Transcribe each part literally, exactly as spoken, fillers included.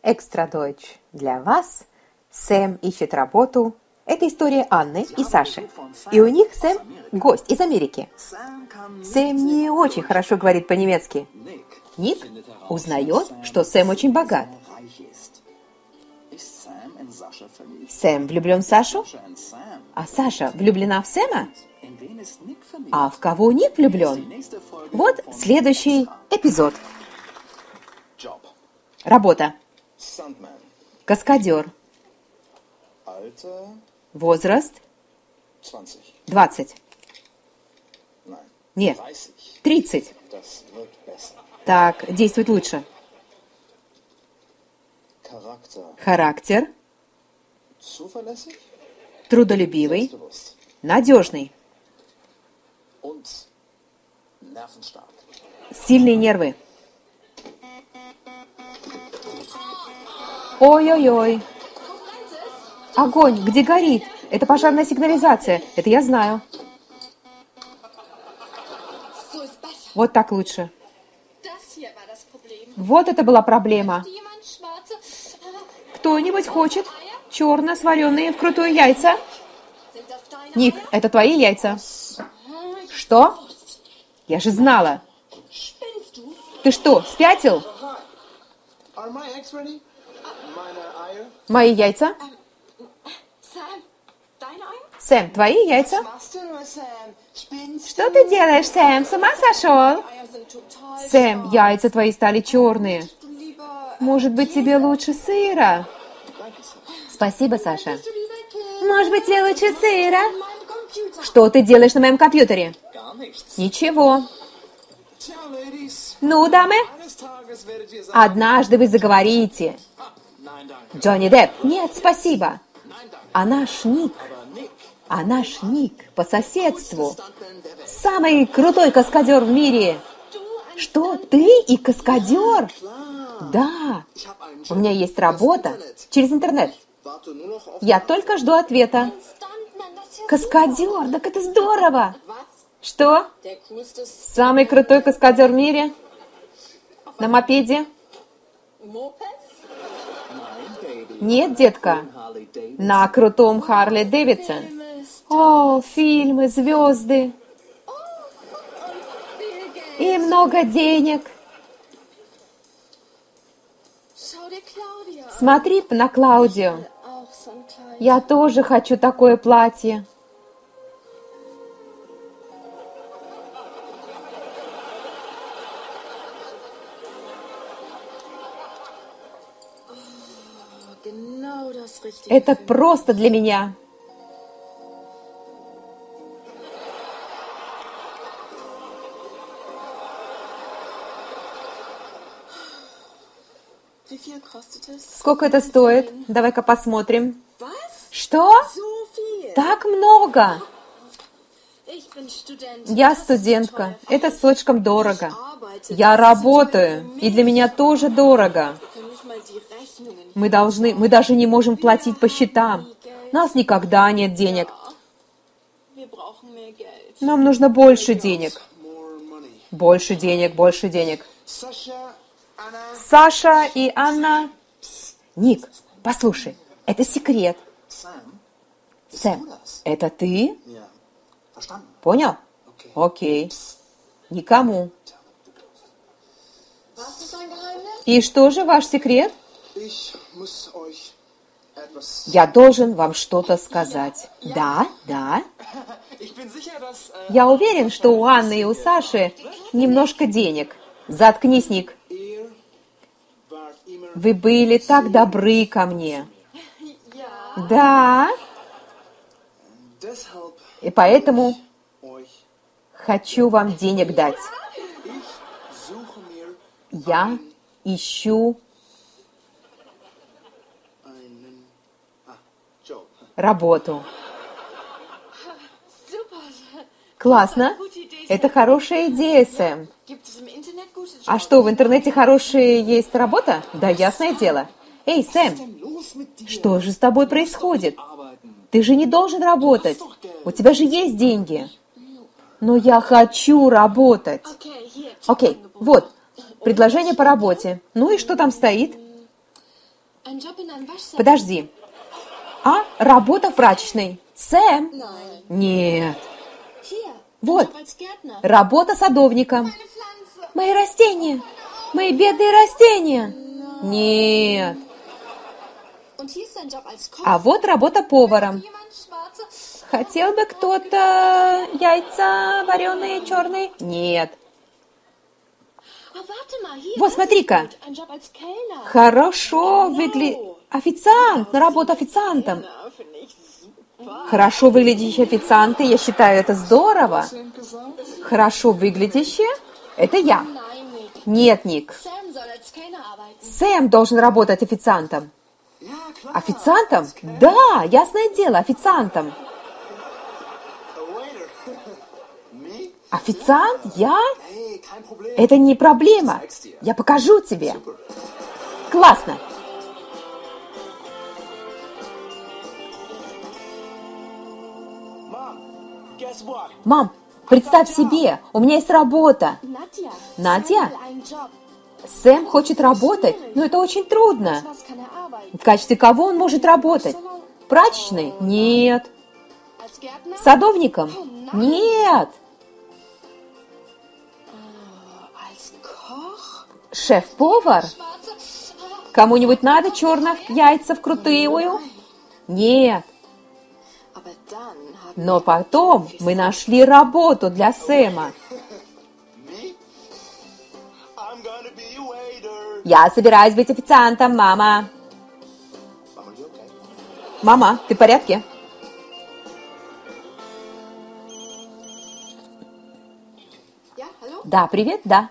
Экстра Deutsch для вас. Сэм ищет работу. Это история Анны и Саши. И у них Сэм гость из Америки. Сэм не очень хорошо говорит по-немецки. Ник узнает, что Сэм очень богат. Сэм влюблен в Сашу? А Саша влюблена в Сэма? А в кого Ник влюблен? Вот следующий эпизод. Работа. Каскадер. Возраст? двадцать. Нет, тридцать. Так, действует лучше. Характер. Трудолюбивый. Надежный. Сильные нервы. Ой-ой-ой. Огонь, где горит? Это пожарная сигнализация. Это я знаю. Вот так лучше. Вот это была проблема. Кто-нибудь хочет черно сваренные вкрутую яйца? Ник, это твои яйца. Что? Я же знала. Ты что, спятил? Мои яйца? Сэм, твои яйца? Что ты делаешь, Сэм? С ума сошел? Сэм, яйца твои стали черные. Может быть, тебе лучше сыра? Спасибо, Саша. Может быть, тебе лучше сыра? Что ты делаешь на моем компьютере? Ничего. Ну, дамы? Однажды вы заговорите. Джонни Депп. Нет, спасибо. А наш Ник, а наш Ник по соседству самый крутой каскадер в мире. Что, ты и каскадер? Да. У меня есть работа через интернет. Я только жду ответа. Каскадер, так это здорово. Что? Самый крутой каскадер в мире? На мопеде? Нет, детка. На крутом Харли Дэвидсон. О, фильмы, звезды. И много денег. Смотри на Клаудио. Я тоже хочу такое платье. Это просто для меня. Сколько это стоит? Давай-ка посмотрим. Что? Так много. Я студентка. Это слишком дорого. Я работаю, и для меня тоже дорого. Мы должны, мы даже не можем платить по счетам. У нас никогда нет денег. Нам нужно больше денег. Больше денег, больше денег. Саша и Анна. Ник, послушай, это секрет. Сэм, это ты? Понял? Окей. Никому. И что же ваш секрет? Я должен вам что-то сказать. Да, да. Я уверен, что у Анны и у Саши немножко денег. Заткнись, Ник. Вы были так добры ко мне. Да. И поэтому хочу вам денег дать. Я ищу работу. Классно. Это хорошая идея, Сэм. А что, в интернете хорошая есть работа? Да, ясное дело. Эй, Сэм, что же с тобой происходит? Ты же не должен работать. У тебя же есть деньги. Но я хочу работать. Окей, вот, предложение по работе. Ну и что там стоит? Подожди. А, работа в прачечной. Сэм? Нет. Вот, работа садовником. Мои растения. Мои бедные растения. Нет. А вот работа поваром. Хотел бы кто-то яйца вареные, черные? Нет. Вот, смотри-ка. Хорошо выглядит... Официант, на работу официантом. Хорошо выглядящие официанты, я считаю, это здорово. Хорошо выглядящие? Это я. Нет, Ник. Сэм должен работать официантом. Официантом? Да, ясное дело, официантом. Официант? Я? Это не проблема. Я покажу тебе. Классно. Мам, представь себе, у меня есть работа. Надя? Сэм хочет работать, но это очень трудно. В качестве кого он может работать? Прачечной? Нет. Садовником? Нет. Шеф-повар? Кому-нибудь надо черных яйца вкрутую? Нет. Но потом мы нашли работу для Сэма. Я собираюсь быть официантом, мама. Мама, ты в порядке? Да, привет, да.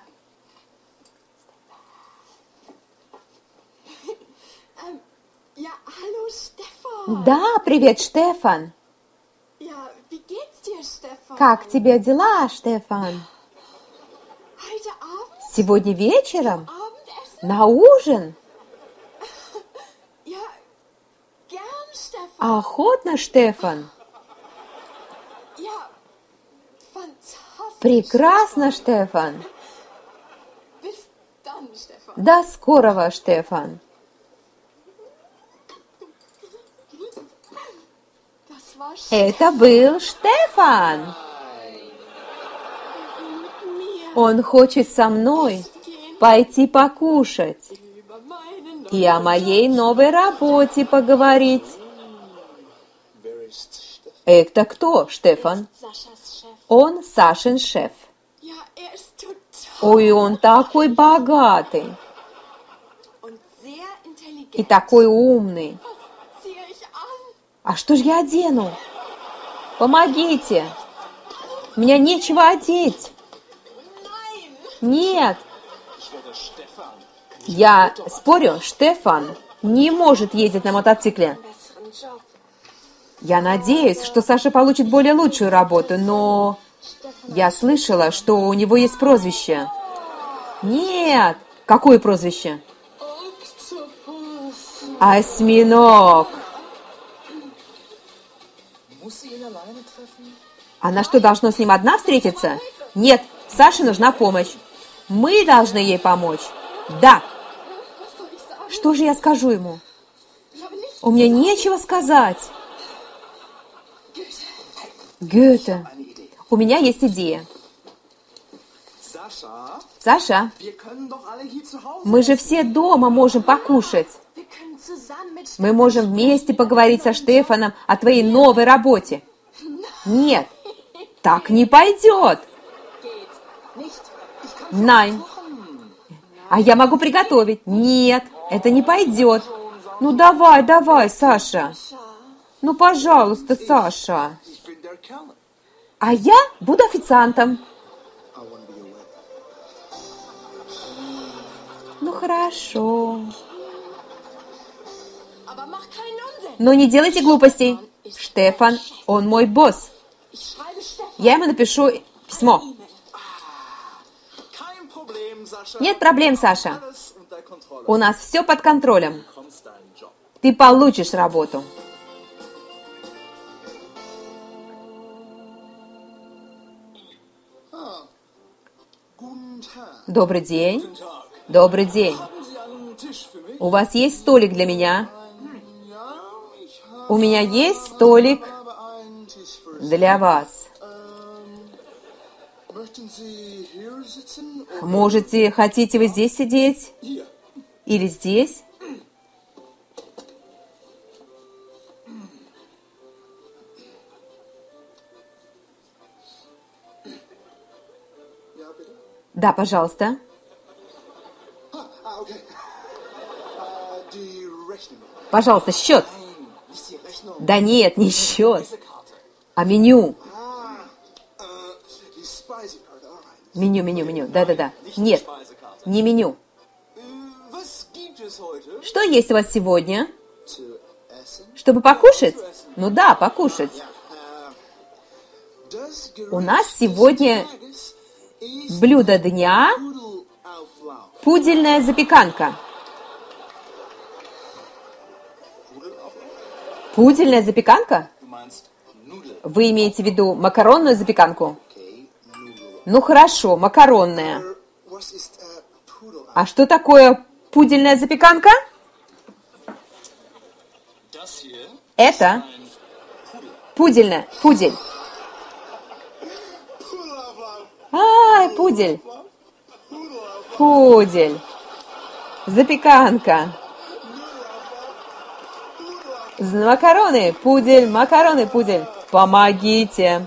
Да, привет, Штефан. Как тебе дела, Штефан? Сегодня вечером? На ужин? Охотно, Штефан. Прекрасно, Штефан. До скорого, Штефан. Это был Штефан. Он хочет со мной пойти покушать и о моей новой работе поговорить. Это кто, Штефан? Он Сашин шеф. Ой, он такой богатый и такой умный. А что же я одену? Помогите! Меня нечего одеть. Нет. Я спорю, Штефан не может ездить на мотоцикле. Я надеюсь, что Саша получит более лучшую работу, но я слышала, что у него есть прозвище. Нет. Какое прозвище? Осьминог. Она что, должна с ним одна встретиться? Нет, Саше нужна помощь. Мы должны ей помочь. Да. Что же я скажу ему? У меня нечего сказать. Гёте, у меня есть идея. Саша, мы же все дома можем покушать. Мы можем вместе поговорить со Штефаном о твоей новой работе. Нет, так не пойдет. Nein. А я могу приготовить. Нет, это не пойдет. Ну давай, давай, Саша. Ну, пожалуйста, Саша. А я буду официантом. Ну, хорошо. Но не делайте глупостей. Штефан, он мой босс. Я ему напишу письмо. Нет проблем, Саша. У нас все под контролем. Ты получишь работу. Добрый день. Добрый день. У вас есть столик для меня? У меня есть столик для вас. Можете, хотите вы здесь сидеть? Или здесь? Да, пожалуйста. Пожалуйста, счет. Да нет, не счет, а меню. Меню, меню, меню. Да-да-да. Нет, не меню. Что есть у вас сегодня? Чтобы покушать? Ну да, покушать. У нас сегодня блюдо дня – пудельная запеканка. Пудельная запеканка? Вы имеете в виду макаронную запеканку? Ну хорошо, макаронная. А что такое пудельная запеканка? Это пудельная, пудель. Ай, пудель. Пудель. Запеканка. Макароны, пудель, макароны, пудель. Помогите.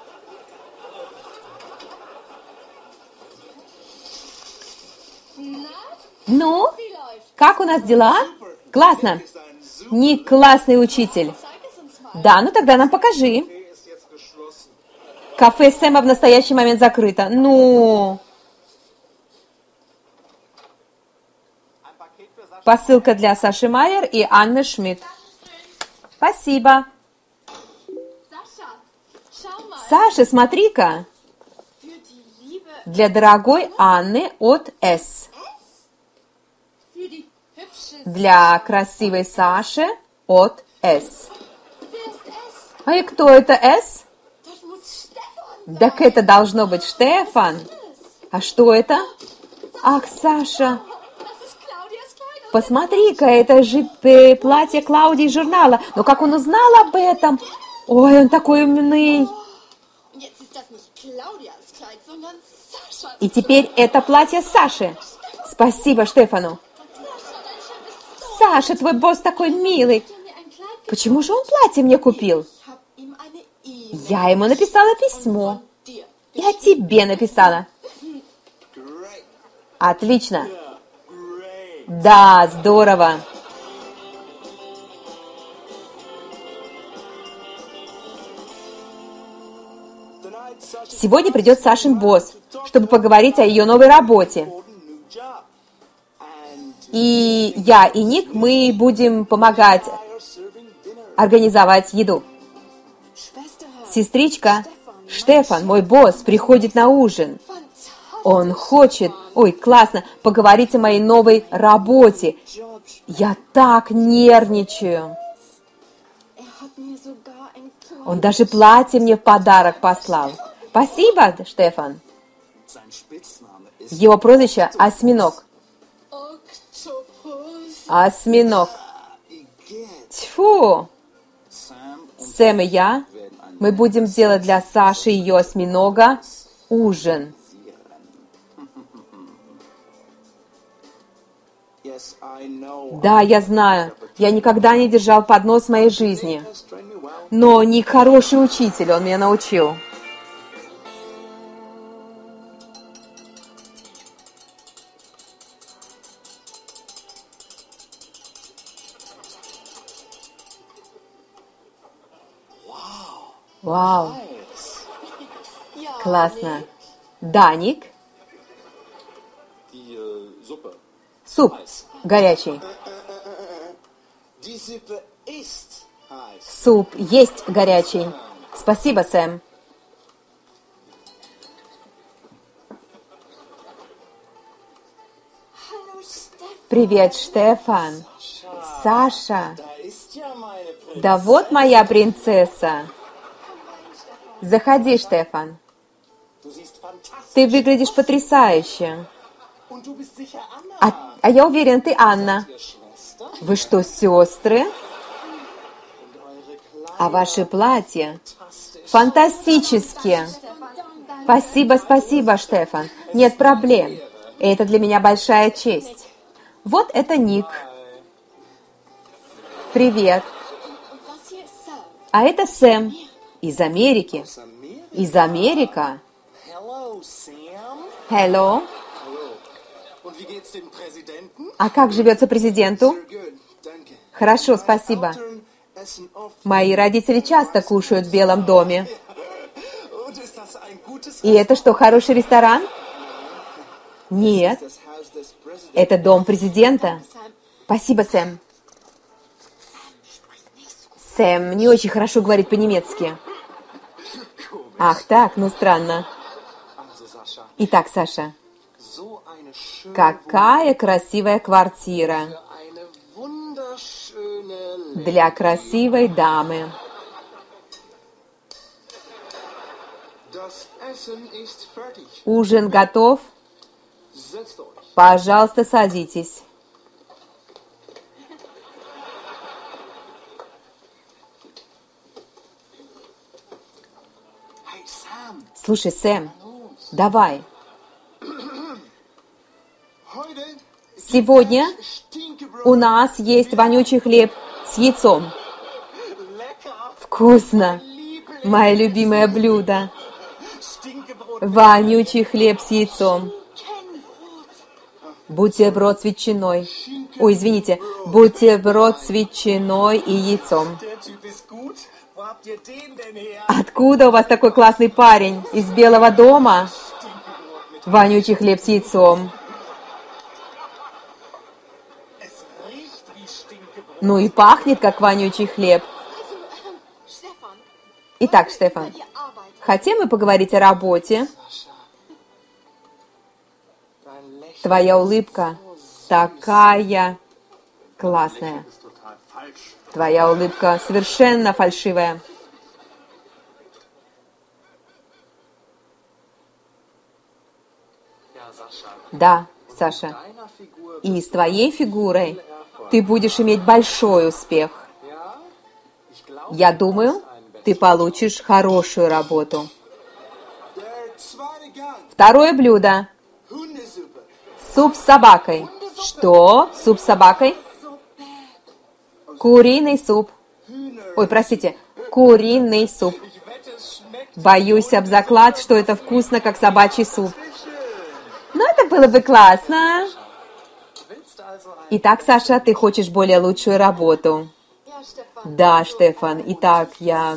Ну, как у нас дела? Классно. Не классный учитель. Да, ну тогда нам покажи. Кафе Сэма в настоящий момент закрыто. Ну. Посылка для Саши Майер и Анны Шмидт. Спасибо. Саша, смотри-ка. Для дорогой Анны от С. Для красивой Саши от С. А и кто это С? Так это должно быть Штефан. А что это? Ах, Саша. Посмотри-ка, это же платье Клаудии из журнала. Но как он узнал об этом? Ой, он такой умный. И теперь это платье Саши. Спасибо Штефану. Саша, твой босс такой милый. Почему же он платье мне купил? Я ему написала письмо. Я тебе написала. Отлично. Да, здорово. Сегодня придет Сашин босс, чтобы поговорить о ее новой работе. И я и Ник, мы будем помогать организовать еду. Сестричка, Штефан, мой босс, приходит на ужин. Он хочет, ой, классно, поговорить о моей новой работе. Я так нервничаю. Он даже платье мне в подарок послал. Спасибо, Штефан. Его прозвище Осьминог. Осьминог. Тьфу. Сэм и я, мы будем делать для Саши и ее осьминога ужин. Да, я знаю. Я никогда не держал поднос в моей жизни. Но Ник хороший учитель, он меня научил. Вау. Классно. Да, Ник? Суп горячий. Суп есть горячий. Спасибо, Сэм. Привет, Штефан. Саша. Да вот моя принцесса. Заходи, Штефан. Ты выглядишь потрясающе. А, А я уверен, ты Анна. Вы что, сестры? А ваши платья фантастические. Спасибо, спасибо, Штефан. Нет проблем. Это для меня большая честь. Вот это Ник. Привет. А это Сэм. Из Америки. Из Америки. Hello. А как живется президенту? Хорошо, спасибо. Мои родители часто кушают в Белом доме. И это что, хороший ресторан? Нет. Это дом президента. Спасибо, Сэм. Сэм не очень хорошо говорит по-немецки. Ах так, ну странно. Итак, Саша. Какая красивая квартира. Для красивой дамы. Ужин готов? Пожалуйста, садитесь. Слушай, Сэм, давай. Сегодня у нас есть вонючий хлеб с яйцом. Вкусно. Мое любимое блюдо. Вонючий хлеб с яйцом. Бутерброд с ветчиной. Ой, извините. Бутерброд с ветчиной и яйцом. Откуда у вас такой классный парень? Из Белого дома? Вонючий хлеб с яйцом. Ну и пахнет, как вонючий хлеб. Итак, Штефан, хотим мы поговорить о работе? Твоя улыбка такая классная. Твоя улыбка совершенно фальшивая. Да, Саша. И с твоей фигурой ты будешь иметь большой успех. Я думаю, ты получишь хорошую работу. Второе блюдо. Суп с собакой. Что? Суп с собакой? Куриный суп. Ой, простите, куриный суп. Боюсь об заклад, что это вкусно, как собачий суп. Ну, это было бы классно. Итак, Саша, ты хочешь более лучшую работу? Да, Штефан. Итак, я...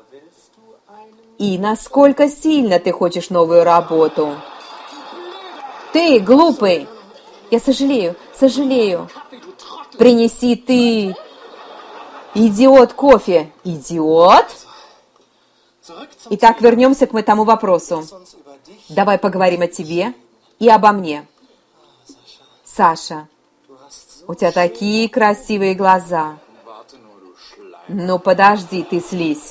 И насколько сильно ты хочешь новую работу? Ты, глупый! Я сожалею, сожалею. Принеси ты, идиот, кофе. Идиот? Итак, вернемся к тому вопросу. Давай поговорим о тебе и обо мне. Саша, у тебя такие красивые глаза. Ну, подожди, ты слизь.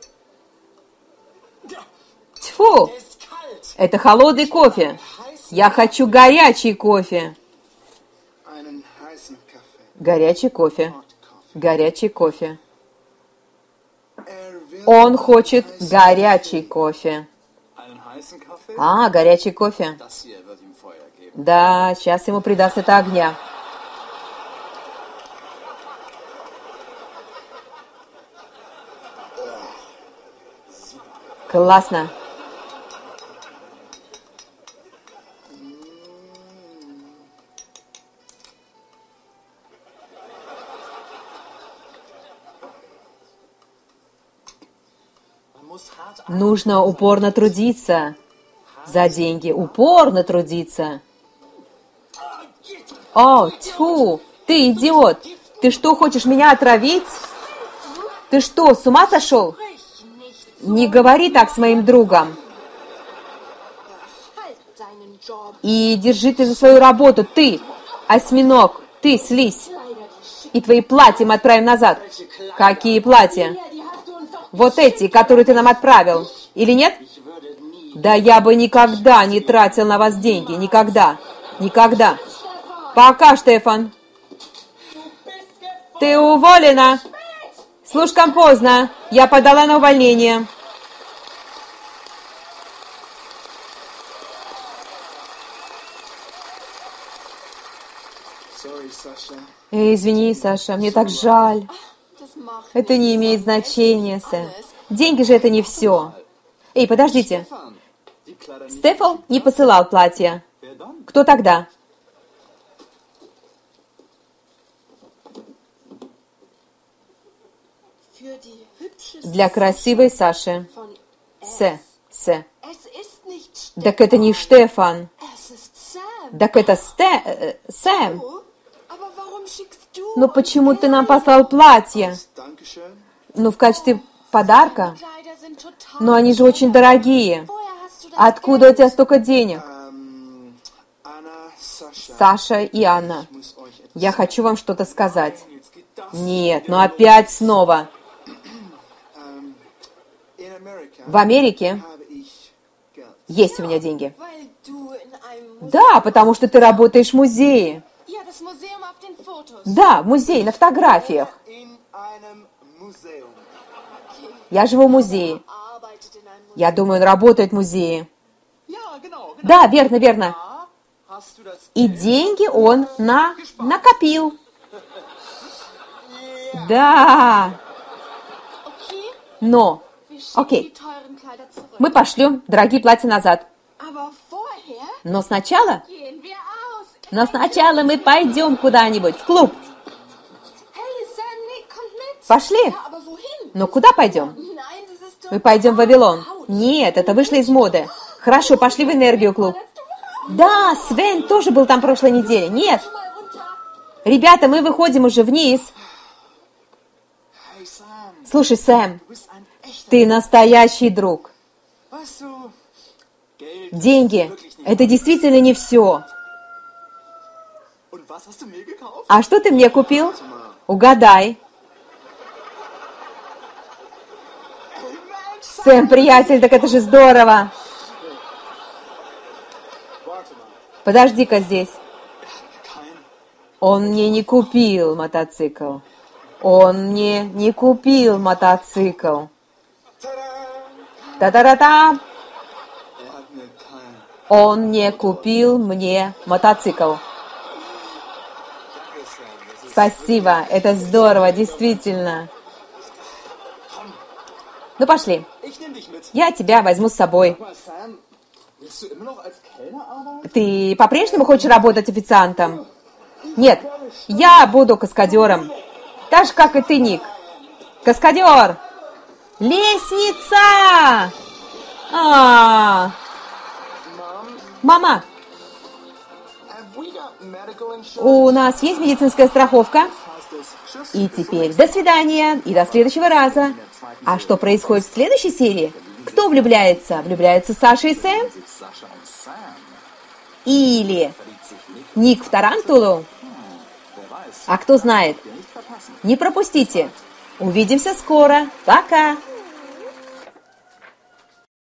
Тьфу! Это холодный кофе. Я хочу горячий кофе. Горячий кофе. Горячий кофе. Он хочет горячий кофе. А, горячий кофе. Да, сейчас ему придаст это огня. Классно. Нужно упорно трудиться за деньги. Упорно трудиться. О, тьфу! Ты идиот! Ты что, хочешь меня отравить? Ты что, с ума сошел? Не говори так с моим другом. И держи ты за свою работу. Ты, осьминог, ты, слизь. И твои платья мы отправим назад. Какие платья? Вот эти, которые ты нам отправил. Или нет? Да я бы никогда не тратил на вас деньги. Никогда. Никогда. Пока, Штефан. Ты уволена. Слишком поздно. Я подала на увольнение. Извини, Саша, мне так жаль. Это не имеет значения, Сэм. Деньги же это не все. Эй, подождите. Стефан не посылал платья. Кто тогда? Для красивой Саши. С. С. Так это не Штефан. Так это Сте... э, Сэм. Но почему ты нам послал платье? Ну, в качестве подарка. Но они же очень дорогие. Откуда у тебя столько денег? Саша и Анна, я хочу вам что-то сказать. Нет, ну опять снова. В Америке есть у меня деньги. Да, потому что ты работаешь в музее. Да, музей, на фотографиях. Я живу в музее. Я думаю, он работает в музее. Да, верно, верно. И деньги он на... накопил. Да. Но, окей, мы пошлем дорогие платья назад. Но сначала... Но сначала мы пойдем куда-нибудь, в клуб. Пошли. Но куда пойдем? Мы пойдем в Вавилон. Нет, это вышло из моды. Хорошо, пошли в Энергию клуб. Да, Свен тоже был там прошлой неделе. Нет. Ребята, мы выходим уже вниз. Слушай, Сэм, ты настоящий друг. Деньги – это действительно не все. А что ты мне купил? Угадай. Сэм, приятель, так это же здорово. Подожди-ка здесь. Он мне не купил мотоцикл. Он мне не купил мотоцикл. Та-та-та-та. Он не купил мне мотоцикл. Спасибо, это здорово, действительно. Ну, пошли. Я тебя возьму с собой. Ты по-прежнему хочешь работать официантом? Нет, я буду каскадером. Так же, как и ты, Ник. Каскадер! Лестница! А-а-а. Мама, у нас есть медицинская страховка? И теперь до свидания и до следующего раза. А что происходит в следующей серии? Кто влюбляется? Влюбляются Саша и Сэм? Или Ник в Тарантулу? А кто знает? Не пропустите. Увидимся скоро. Пока.